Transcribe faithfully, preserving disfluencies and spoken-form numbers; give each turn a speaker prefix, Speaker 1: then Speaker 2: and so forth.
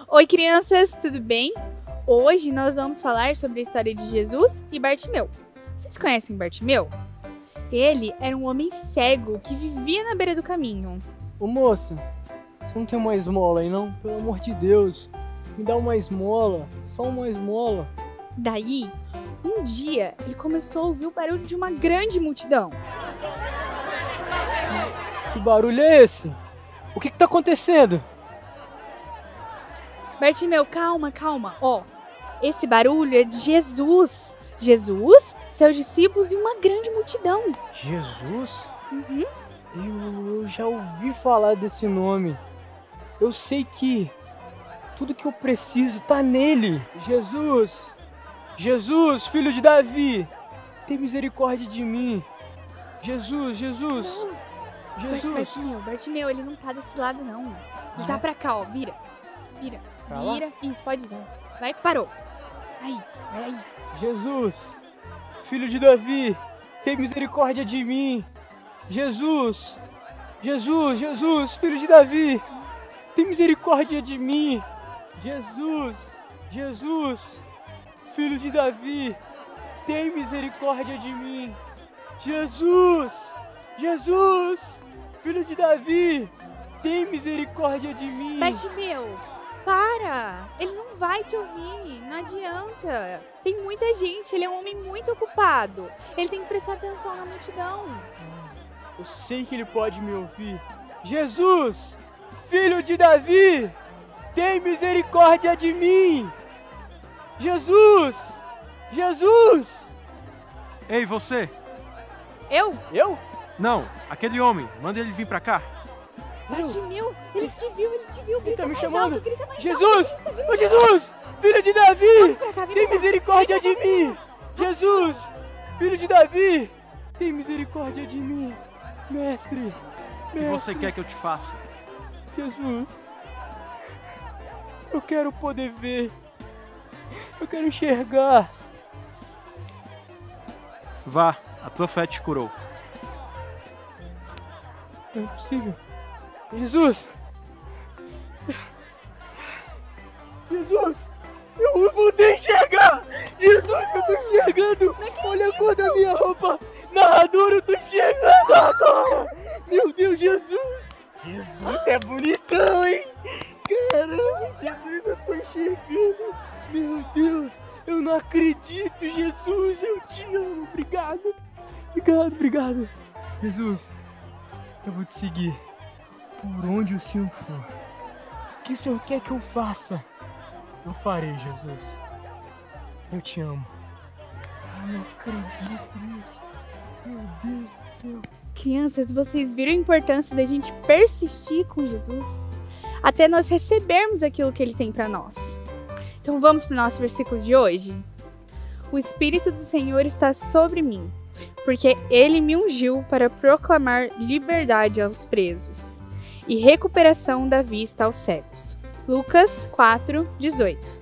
Speaker 1: Oi, crianças, tudo bem? Hoje nós vamos falar sobre a história de Jesus e Bartimeu. Vocês conhecem Bartimeu? Ele era um homem cego que vivia na beira do caminho.
Speaker 2: Ô moça, você não tem uma esmola aí não? Pelo amor de Deus, me dá uma esmola, só uma esmola.
Speaker 1: Daí, um dia, ele começou a ouvir o barulho de uma grande multidão.
Speaker 2: Que barulho é esse? O que que tá acontecendo?
Speaker 1: Bartimeu, calma, calma. Ó, esse barulho é de Jesus. Jesus, seus discípulos e uma grande multidão.
Speaker 2: Jesus?
Speaker 1: Uhum.
Speaker 2: Eu, eu já ouvi falar desse nome. Eu sei que tudo que eu preciso tá nele. Jesus, Jesus, filho de Davi, tem misericórdia de mim. Jesus, Jesus, Jesus.
Speaker 1: Bartimeu, Bartimeu, ele não tá desse lado não. Ele
Speaker 2: Ah.
Speaker 1: tá pra cá, ó, vira. Vira,
Speaker 2: Pra lá?
Speaker 1: vira. Isso, pode ir. Vai, parou. Aí, vai aí.
Speaker 2: Jesus, filho de Davi, tem misericórdia de mim. Jesus, Jesus, Jesus, filho de Davi, tem misericórdia de mim. Jesus, Jesus, filho de Davi, tem misericórdia de mim. Jesus, Jesus, filho de Davi, tem misericórdia de mim.
Speaker 1: Bartimeu, para. Ele não vai te ouvir, não adianta. Tem muita gente, ele é um homem muito ocupado. Ele tem que prestar atenção na multidão.
Speaker 2: Eu sei que ele pode me ouvir. Jesus, filho de Davi, tem misericórdia de mim. Jesus, Jesus.
Speaker 3: Ei, você!
Speaker 1: Eu?
Speaker 2: Eu?
Speaker 3: Não, aquele homem, manda ele vir pra cá.
Speaker 1: Bartimeu, ele te viu, ele te viu. Grita
Speaker 2: tá me
Speaker 1: mais
Speaker 2: chamando.
Speaker 1: alto, grita mais
Speaker 2: Jesus,
Speaker 1: alto. grita,
Speaker 2: ô Jesus, filho de Davi,
Speaker 1: Vem pra cá, vem
Speaker 2: tem
Speaker 1: pra cá.
Speaker 2: misericórdia de
Speaker 1: Vem pra cá,
Speaker 2: mim. Jesus, filho de Davi, tem misericórdia de mim. Mestre,
Speaker 3: O que
Speaker 2: mestre.
Speaker 3: você quer que eu te faça?
Speaker 2: Jesus, eu quero poder ver, eu quero enxergar.
Speaker 3: Vá, a tua fé te curou.
Speaker 2: Não é possível. Jesus, Jesus, eu voltei a enxergar. Jesus, eu tô enxergando. Olha a cor da minha roupa. Narrador, eu tô enxergando agora. Meu Deus, Jesus. Jesus é bonitão, hein? Caramba, Jesus, eu tô enxergando. Meu Deus, eu não acredito, Jesus. Eu te amo. Obrigado. Obrigado, obrigado. Jesus, eu vou te seguir por onde o Senhor for. O que o Senhor quer que eu faça, eu farei, Jesus. Eu te amo. Eu não acredito nisso. Meu Deus do céu.
Speaker 1: Crianças, vocês viram a importância da gente persistir com Jesus até nós recebermos aquilo que ele tem para nós. Então vamos para o nosso versículo de hoje. O Espírito do Senhor está sobre mim, porque ele me ungiu para proclamar liberdade aos presos e recuperação da vista aos cegos. Lucas quatro, dezoito.